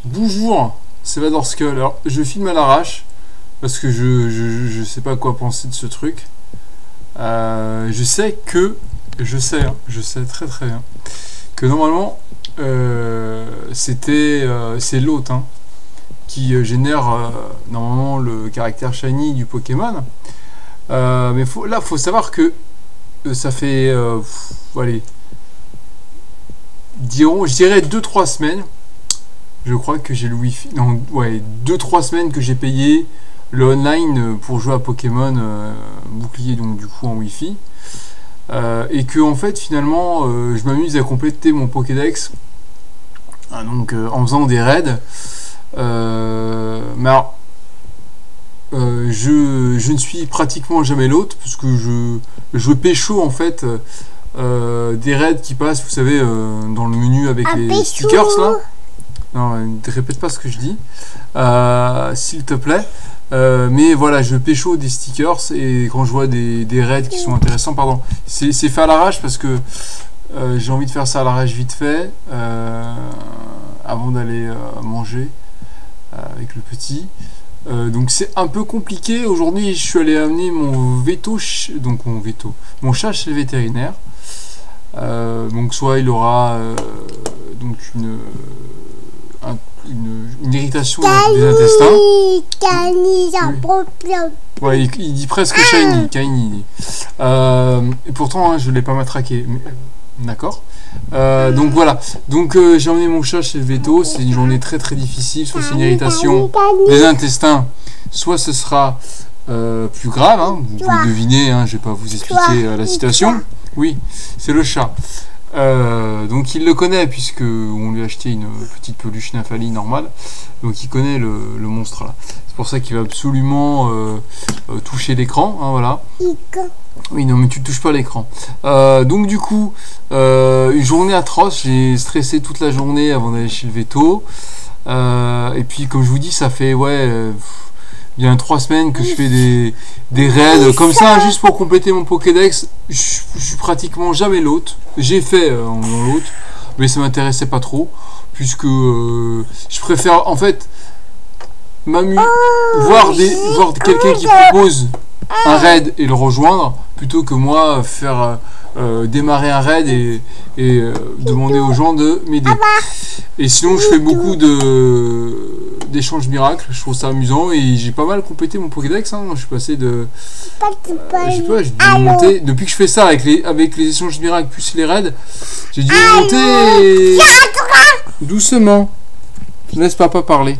Bonjour, c'est Vadorskull. Alors, je filme à l'arrache parce que je sais pas quoi penser de ce truc. Je sais très très bien que normalement c'est l'hôte qui génère normalement le caractère shiny du Pokémon. Mais faut savoir que ça fait allez, je dirais 2-3 semaines. Je crois que j'ai le Wi-Fi. Non, ouais, 2-3 semaines que j'ai payé le online pour jouer à Pokémon bouclier, donc du coup en Wi-Fi. Et que en fait finalement je m'amuse à compléter mon Pokédex donc en faisant des raids. Mais alors, je ne suis pratiquement jamais l'autre parce que je pécho en fait des raids qui passent, vous savez, dans le menu avec les stickers là. Non, ne répète pas ce que je dis, s'il te plaît. Mais voilà, je pécho des stickers et quand je vois des raids qui sont intéressants, pardon, c'est fait à l'arrache parce que j'ai envie de faire ça à l'arrache vite fait avant d'aller manger avec le petit. Donc c'est un peu compliqué. Aujourd'hui, je suis allé amener mon veto, mon chat chez le vétérinaire. Donc soit il aura donc une irritation des intestins. Ouais, il dit presque shiny, Kaini. Et pourtant, je ne l'ai pas matraqué. D'accord. Donc voilà. Donc j'ai emmené mon chat chez le veto. C'est une journée très très difficile. Soit c'est une irritation des intestins, soit ce sera plus grave. Vous pouvez deviner. Je ne vais pas vous expliquer la situation. Oui, c'est le chat. Donc il le connaît puisque on lui a acheté une petite peluche Nafali normale, donc il connaît le monstre là. C'est pour ça qu'il va absolument toucher l'écran, voilà. Oui, non mais tu ne touches pas l'écran. Donc du coup une journée atroce, j'ai stressé toute la journée avant d'aller chez le veto. Et puis comme je vous dis, ça fait bien 3 semaines que je fais des raids comme ça, juste pour compléter mon Pokédex. Je suis pratiquement jamais l'hôte. J'ai fait en l'hôte, mais ça m'intéressait pas trop, puisque je préfère en fait voir quelqu'un qui propose un raid et le rejoindre, plutôt que moi faire démarrer un raid et demander aux gens de m'aider. Et sinon, je fais beaucoup d'échanges miracles, je trouve ça amusant et j'ai pas mal complété mon Pokédex. Je suis passé de. Je sais pas, j'ai dû monter. Depuis que je fais ça avec les échanges miracles plus les raids, j'ai dû monter doucement. Je laisse papa parler.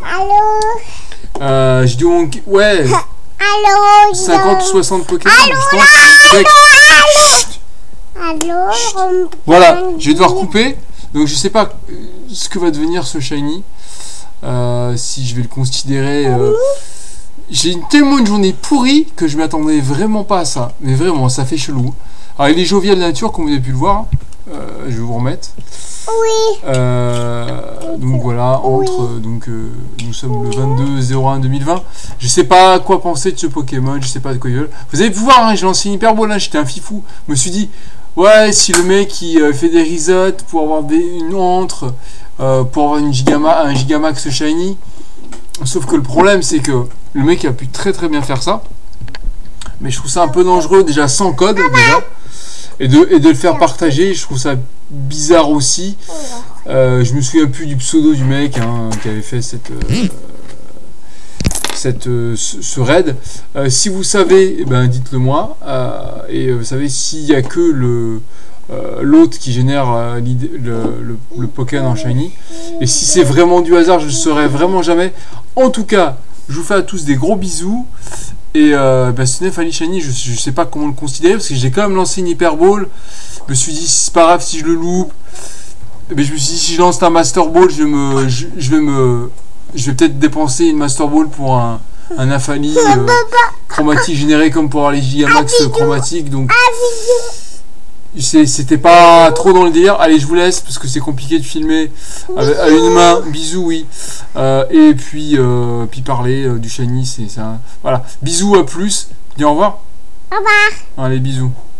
J'ai dû monter. Ouais. 50 ou 60 Pokémon, je pense. Voilà, je vais devoir couper. Donc je sais pas ce que va devenir ce shiny. Si je vais le considérer. J'ai tellement une journée pourrie que je m'attendais vraiment pas à ça. Mais vraiment, ça fait chelou. Alors il est jovial de nature, comme vous avez pu le voir. Je vais vous remettre. Oui. Donc voilà, donc nous sommes le 22/01/2020. Je sais pas quoi penser de ce Pokémon, je sais pas de quoi ils veulent. Vous avez pu voir, j'ai lancé une hyperbole, j'étais un fifou. Je me suis dit, ouais, si le mec qui fait des resets pour avoir une entre, pour avoir un Gigamax shiny. Sauf que le problème, c'est que le mec a pu très très bien faire ça. Mais je trouve ça un peu dangereux, déjà sans code, déjà. Et de le faire partager, je trouve ça bizarre aussi. Je me souviens plus du pseudo du mec qui avait fait ce raid. Si vous savez, dites-le moi. Et vous savez s'il n'y a que l'autre qui génère le Pokémon en shiny. Et si c'est vraiment du hasard, je ne saurais vraiment jamais. En tout cas, je vous fais à tous des gros bisous. Et ce Nefali shiny, je sais pas comment le considérer parce que j'ai quand même lancé une hyperball. Je me suis dit, c'est pas grave si je le loupe. Mais je me suis dit, si je lance un Master Ball, je vais peut-être dépenser une Master Ball pour un Nafali chromatique généré comme pour avoir les Gigamax chromatiques. Donc c'était pas trop dans le délire. Allez, je vous laisse parce que c'est compliqué de filmer à une main. Bisous, oui. Et puis parler du shiny, c'est ça. Voilà. Bisous, à plus. Dis au revoir. Au revoir. Allez, bisous.